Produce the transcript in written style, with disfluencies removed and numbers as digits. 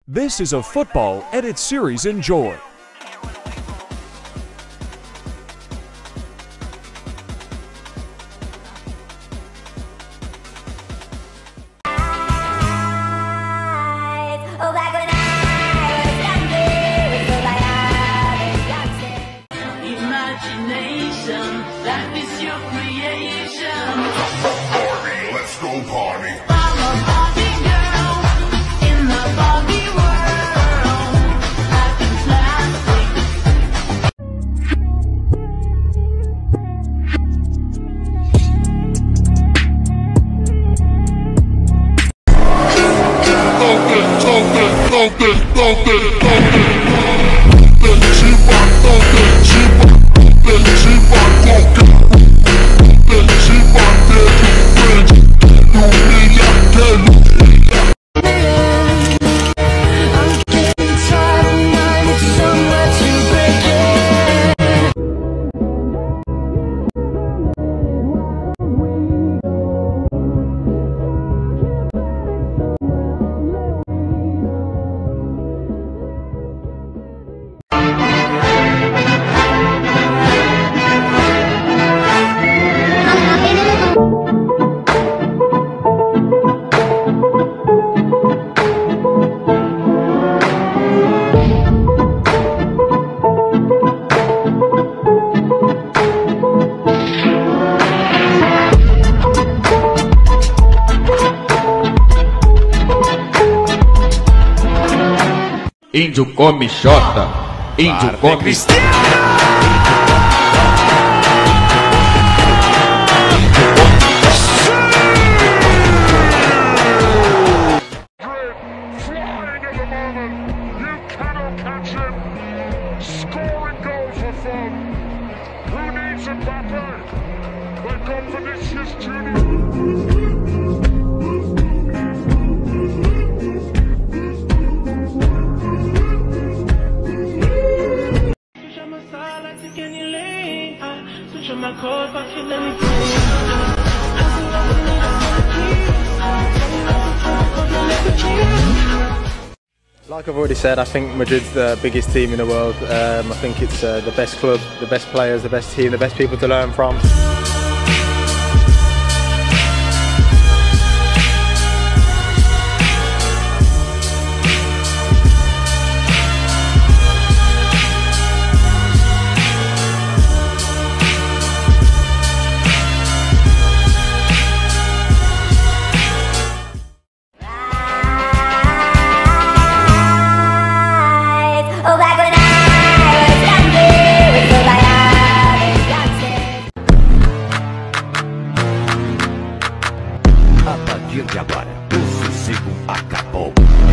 This is a football edit series. Enjoy. Imagination, that is your creation. Let's go party. I'm a Barbie girl in the Barbie world. Acting plastic. Índio come xota, índio come... Flying at the moment. You cannot catch him. Scoring goals for fun. Who needs Mbappe? They've got Vinicius Junior. Switch on my side like the Kenny Lane. Switch on my code, but you let me go. Like I've already said, I think Madrid's the biggest team in the world. I think it's the best club, the best players, the best team, the best people to learn from. A partir de agora, o sossego acabou.